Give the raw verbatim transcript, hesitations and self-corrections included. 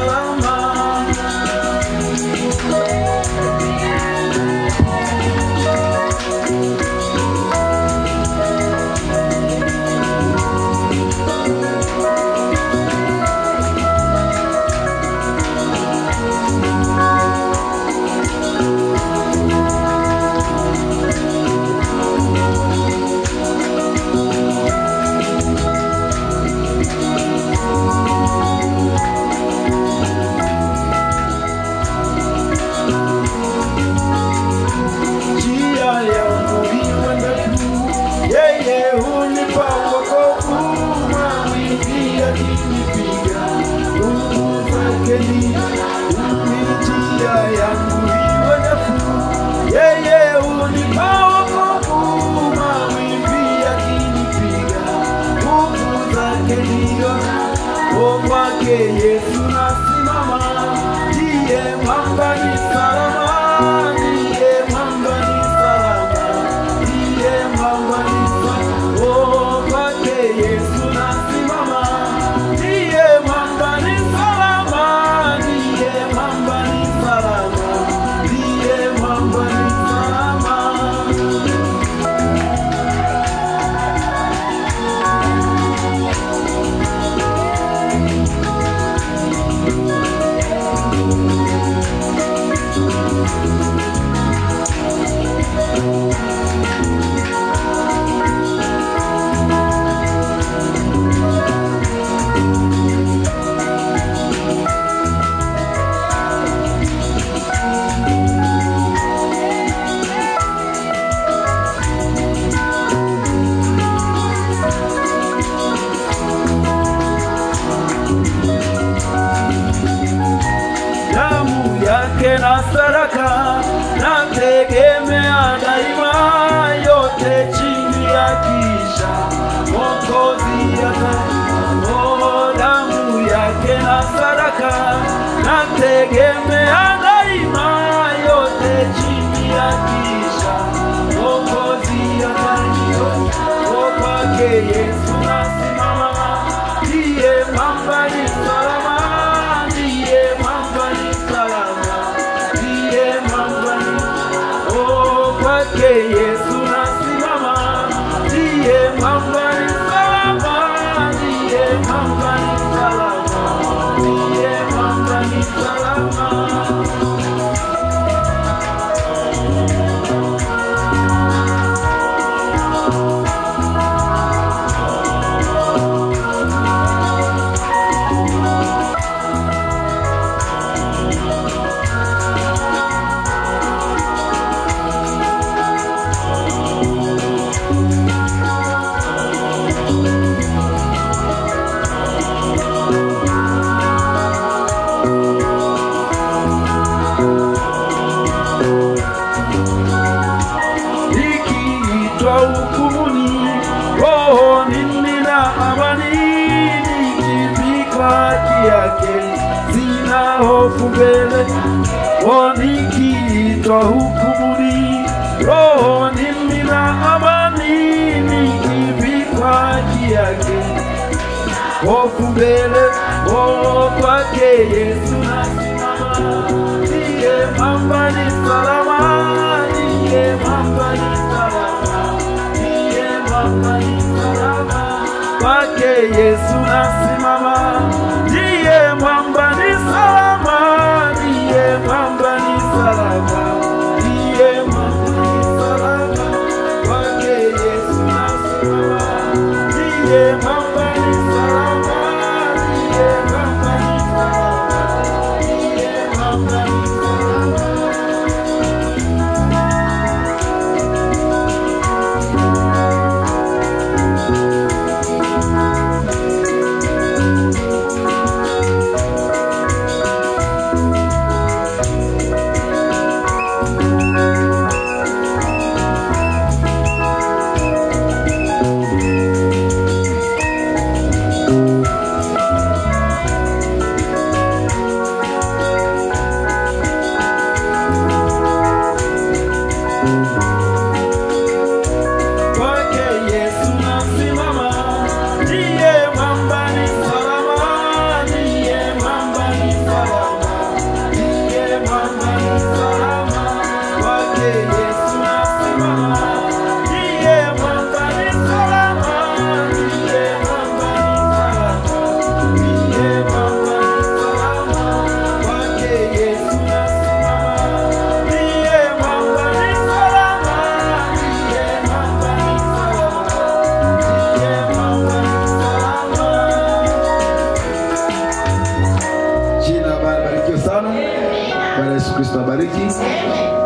Yesu nasimama, ndiye mwamba ni salama, ndiye mwamba ni salama, ndiye mwamba ni salama. Oh, kwake Yesu nasimama, ndiye mwamba ni salama, ndiye mwamba ni salama, ndiye mwamba ni salama. Na sadaka nategemea daima, yote chini ya kisha Mwokozi atatoa. Damu yake na sadaka nategemea daima, yote chini ya kisha Mwokozi atatoa. Kwake Yesu nasimama, ndiye mwamba ni salama, ndiye mwamba ni salama, kwake Yesu nasimama, ndiye mwamba ni salama, ndiye mwamba ni salama, ndiye mwamba ni salama. Hukumuni, oh mimi na amani, nikivikwa haki yake sina hofu mbele. Oh nikiitwa hukumuni, oh mimi na amani, nikivikwa haki yake hofu mbele. Oh kwake Yesu nasimama, ndiye mwamba ni salama, ndiye mwamba ni salama, kwake Yesu nasimama, ndiye mwamba ni salama, ndiye mwamba ni salama, ndiye mwamba ni salama. Kwake Yesu nasimama, ndiye mwamba ni salama, ndiye mwamba ni salama, ndiye mwamba ni salama. Yesu Kristo abariki.